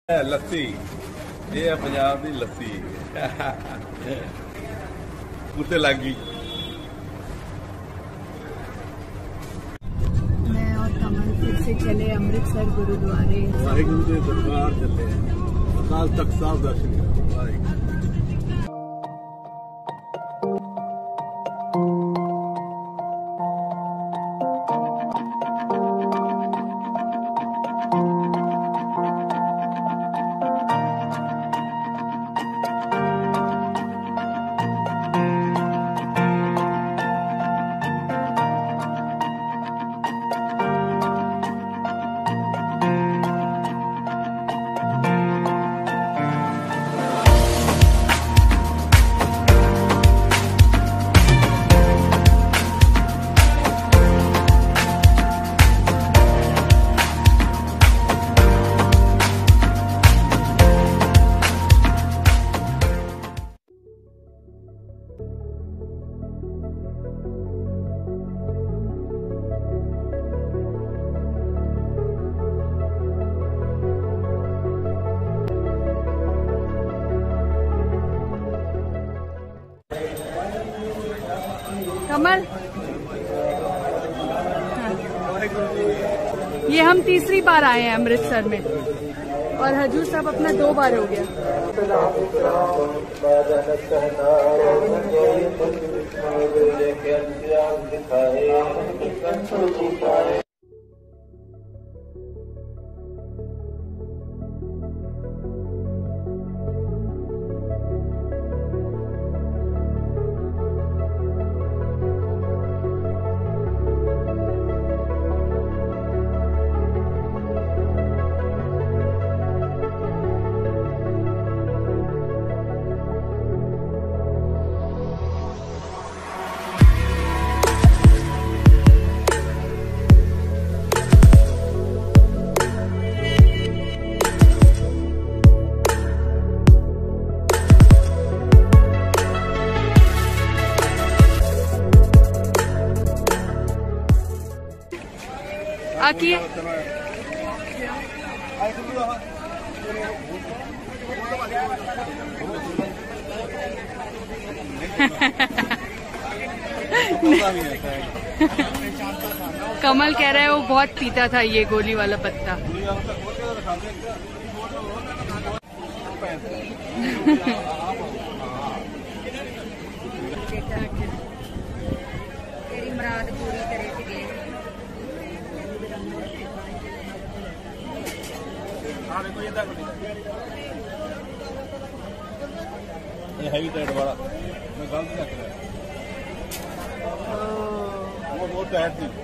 लस्सी ये है पंजाब की लस्सी उत्ते लागी। मैं और कमल फिर से चले अमृतसर गुरुद्वारे। वाहिगुरु के दरबार चले अकाल तख्त साहब दर्शन करो। वाहिगुरू कमल, ये हम तीसरी बार आए हैं अमृतसर में और हजूर साहब अपना 2 बार हो गया। आकिए कमल कह रहा है वो बहुत पीता था ये गोली वाला पत्ता। तेरी मुराद पूरी करे ये हैवी टाइट वाला मैं गलत रख रहा वो बहुत टाइट थी।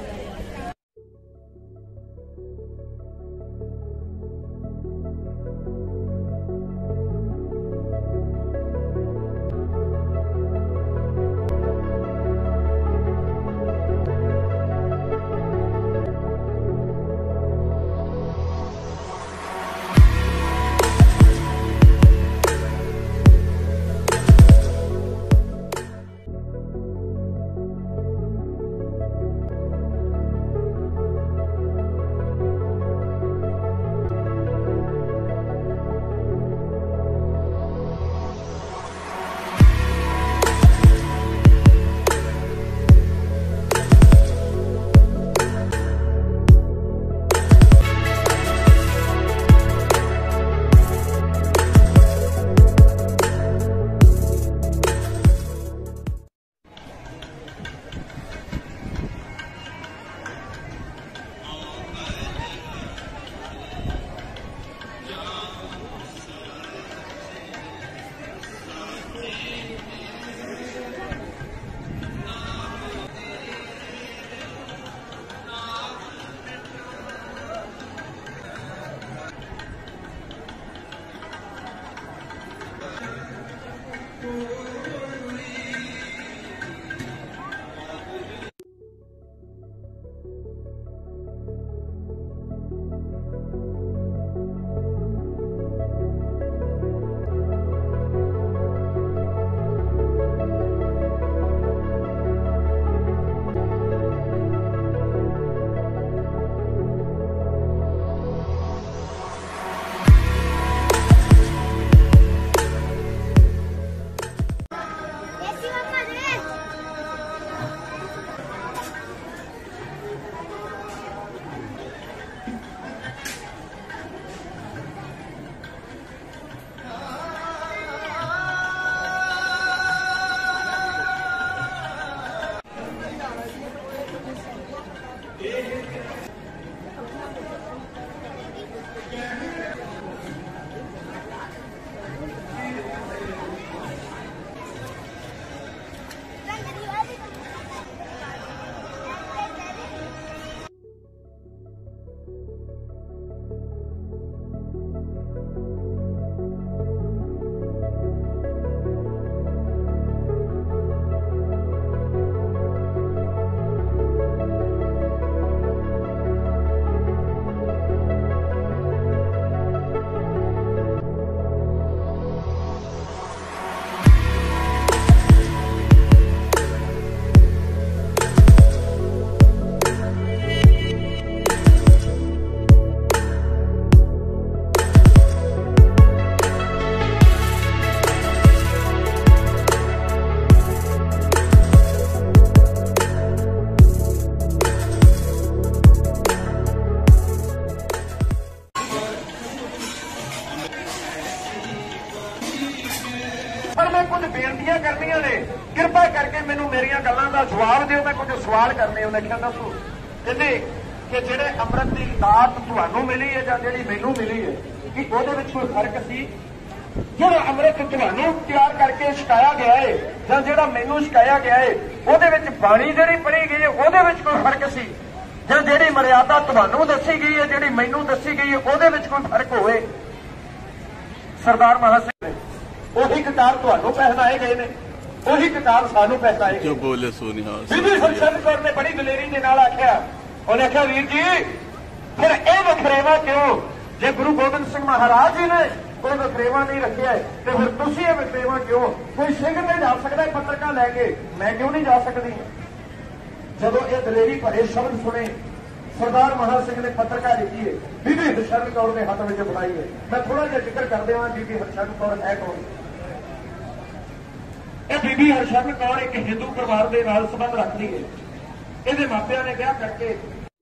कुछ बेनतियां करनियां ने, कृपा करके मैनू मेरियां गल्लां दा जवाब दिओ, मैं कुछ सवाल करने। उन्हें क्या दसो, कहते कि ਜਿਹੜੇ ਅੰਮ੍ਰਿਤ ਦੀ ਦਾਤ ਤੁਹਾਨੂੰ ਮਿਲੀ ਹੈ ਜਾਂ ਜਿਹੜੀ ਮੈਨੂੰ ਮਿਲੀ ਹੈ, ਕਿ ਉਹਦੇ ਵਿੱਚ ਕੋਈ ਫਰਕ ਸੀ? ਜਿਹੜਾ ਅੰਮ੍ਰਿਤ ਤੁਹਾਨੂੰ ਤਿਆਰ ਕਰਕੇ ਛਕਾਇਆ ਗਿਆ ਹੈ ਜਾਂ ਜਿਹੜਾ ਮੈਨੂੰ ਛਕਾਇਆ ਗਿਆ ਹੈ, ਉਹਦੇ ਵਿੱਚ ਬਾਣੀ ਜਿਹੜੀ ਪੜ੍ਹੀ ਗਈ ਹੈ ਉਹਦੇ ਵਿੱਚ ਕੋਈ ਫਰਕ ਸੀ? ਜਾਂ ਜਿਹੜੀ ਮਰਿਆਦਾ ਤੁਹਾਨੂੰ ਦੱਸੀ ਗਈ ਹੈ, ਜਿਹੜੀ ਮੈਨੂੰ ਦੱਸੀ ਗਈ ਹੈ, ਉਹਦੇ ਵਿੱਚ ਕੋਈ ਫਰਕ ਹੋਵੇ? ਸਰਦਾਰ ਮਹਾਂ ਸਿੰਘ ਨੇ ਉਹੀ ਕਤਾਰ ਤੁਹਾਨੂੰ ਪਹਿਨਾਏ ਗਏ ਨੇ, ਉਹੀ ਕਤਾਰ ਸਾਨੂੰ ਪਹਿਨਾਏ ਗਏ। ਜੋ ਬੋਲੇ ਸੋਨੀਆ ਬੀਬੀ ਹਰਸ਼ਿੰਦਰ ਕੌਰ ਨੇ ਬੜੀ ਦਲੇਰੀ ਦੇ ਨਾਲ ਆਖਿਆ, ਉਹਨੇ ਆਖਿਆ ਵੀਰ ਜੀ ਫਿਰ ਇਹ ਵਖਰੇਵਾ ਕਿਉਂ? ਜੇ ਗੁਰੂ ਗੋਬਿੰਦ ਸਿੰਘ ਮਹਾਰਾਜ ਜੀ ਨੇ ਕੋਈ ਵਖਰੇਵਾ ਨਹੀਂ ਰੱਖਿਆ ਤੇ ਫਿਰ ਤੁਸੀਂ ਇਹ ਵਖਰੇਵਾ ਕਿਉਂ? ਕੋਈ ਸਿੰਘ ਤੇ ਜਾ ਸਕਦਾ ਪੱਤਰਕਾ ਲੈ ਕੇ, ਮੈਂ ਕਿਉਂ ਨਹੀਂ ਜਾ ਸਕਦੀ? ਜਦੋਂ ਇਹ ਦਲੇਰੀ ਭਰੇ ਸ਼ਬਦ ਸੁਣੇ, ਸਰਦਾਰ ਮਹਾਂ ਸਿੰਘ ਨੇ ਪੱਤਰਕਾ ਲਿਖੀ ਹੈ, ਬੀਬੀ ਹਰਸ਼ਿੰਦਰ ਕੌਰ ਦੇ ਹੱਥ ਵਿੱਚ ਫੜਾਈ ਹੈ। ਮੈਂ ਥੋੜਾ ਜਿਹਾ ਜ਼ਿਕਰ ਕਰਦੇ ਹਾਂ, ਬੀਬੀ ਹਰਸ਼ਿੰਦਰ ਕੌਰ ਹੈ ਕੌਣ? ਇਹ ਬੀਬੀ ਹਰਸ਼ਿੰਦਰ ਕੌਰ ਇੱਕ ਹਿੰਦੂ ਪਰਿਵਾਰ ਦੇ ਨਾਲ ਸੰਬੰਧ ਰੱਖਦੀ ਹੈ। ਇਹਦੇ ਮਾਪਿਆਂ ਨੇ ਵਿਆਹ ਕਰਕੇ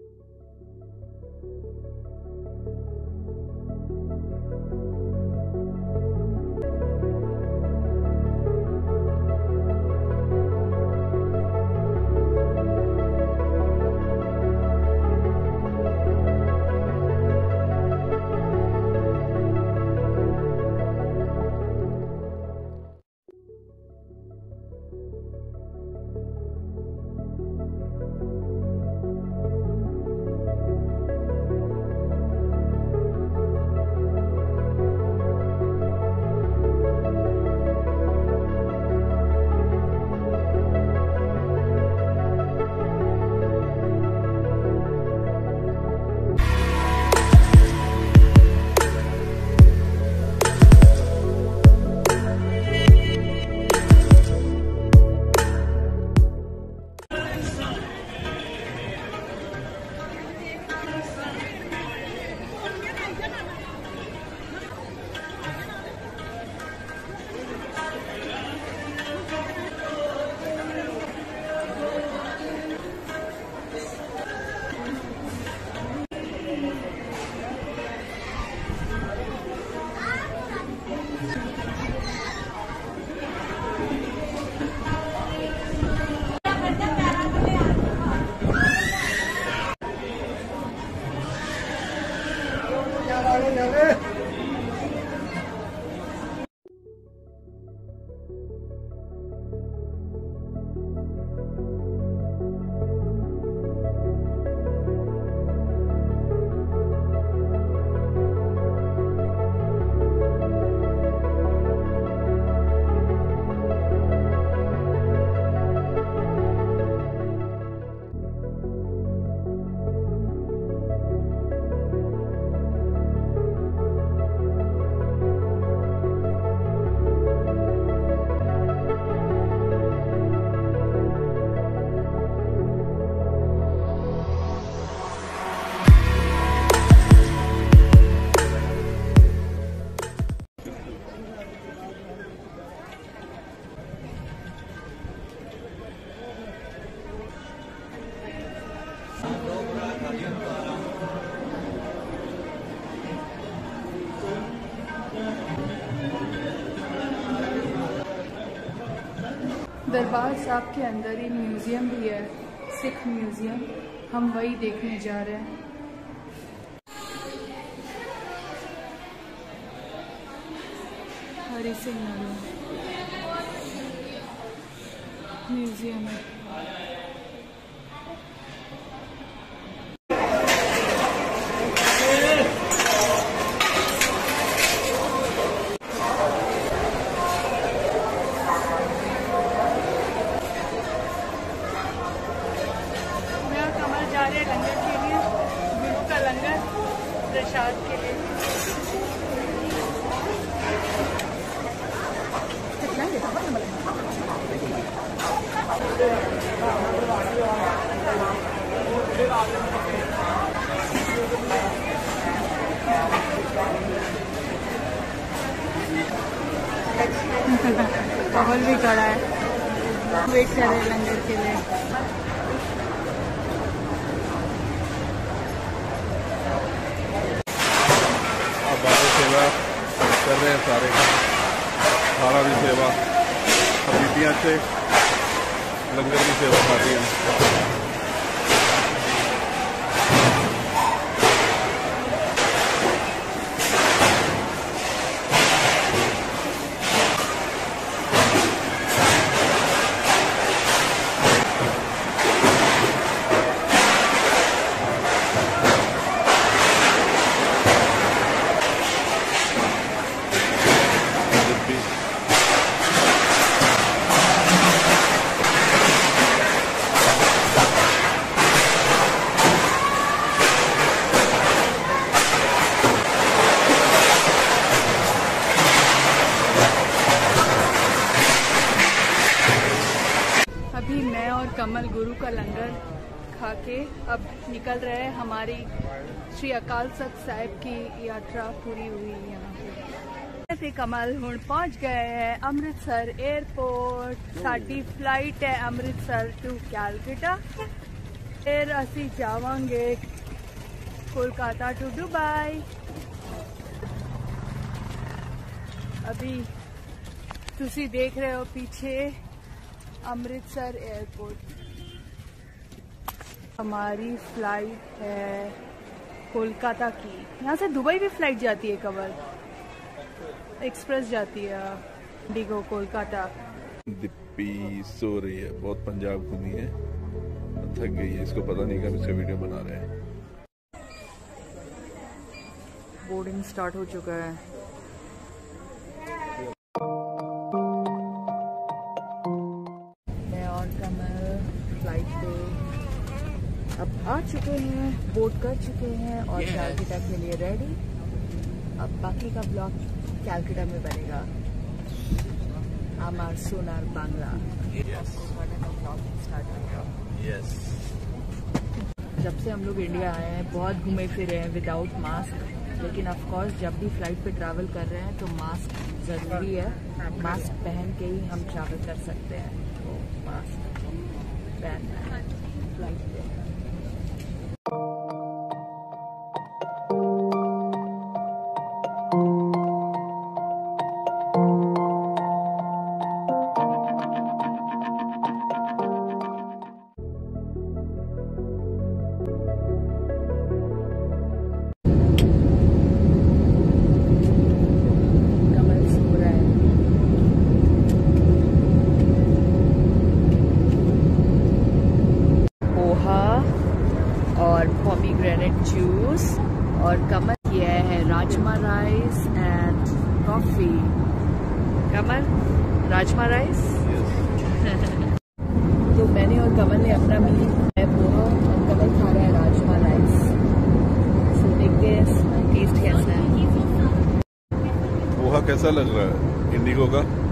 दरबार साहब के अंदर ही म्यूजियम भी है, सिख म्यूजियम, हम वही देखने जा रहे हैं। हरि सिंह म्यूजियम है। लंगर के लिए, गुरु का लंगर प्रसाद के लिए। माहौल भी खड़ा है, वेट कर रहे हैं लंगर के लिए। सेवा कर रहे हैं सारा भी सेवा बीटियाँ से लंगर की सेवा कर रही हैं। अभी मैं और कमल गुरु का लंगर खा के अब निकल रहे हैं। हमारी श्री अकाल तख्त साहिब की यात्रा पूरी हुई यहाँ पे। कमल हुण पहुँच गए हैं अमृतसर एयरपोर्ट। साडी फ्लाइट है अमृतसर टू कैलकटा, फिर असी जावांगे कोलकाता टू दुबई। अभी तुसी देख रहे हो पीछे अमृतसर एयरपोर्ट। हमारी फ्लाइट है कोलकाता की। यहाँ से दुबई भी फ्लाइट जाती है, कमल एक्सप्रेस जाती है इंडिगो कोलकाता। दिप्पी सो रही है, बहुत पंजाब घूमी है, थक गई है, इसको पता नहीं कि हम इसका वीडियो बना रहे हैं। बोर्डिंग स्टार्ट हो चुका है। मैं और कमल फ्लाइट पे अब आ चुके हैं, बोर्ड कर चुके हैं और कैलकटा के लिए रेडी। अब बाकी का ब्लॉग कैलकटा में बनेगा। आमार सोनार बांग्ला स्टार्ट होगा। जब से हम लोग इंडिया आए हैं बहुत घूमे फिरे हैं विदाउट मास्क, लेकिन ऑफ कोर्स जब भी फ्लाइट पे ट्रैवल कर रहे हैं तो मास्क ज़रूरी है। मास्क पहन के ही हम ट्रैवल कर सकते हैं, तो मास्क पहनना है फ्लाइट पे। और पोमीग्रेनेट जूस और कमल किया है rajma rice and coffee. Kamal rajma rice तो मैंने और कमल ने अपना मील है पोहा और कमल खा रहा है राजमा राइस। सो देखते हैं टेस्ट कैसा है। पोहा कैसा लग रहा है इंडिगो का?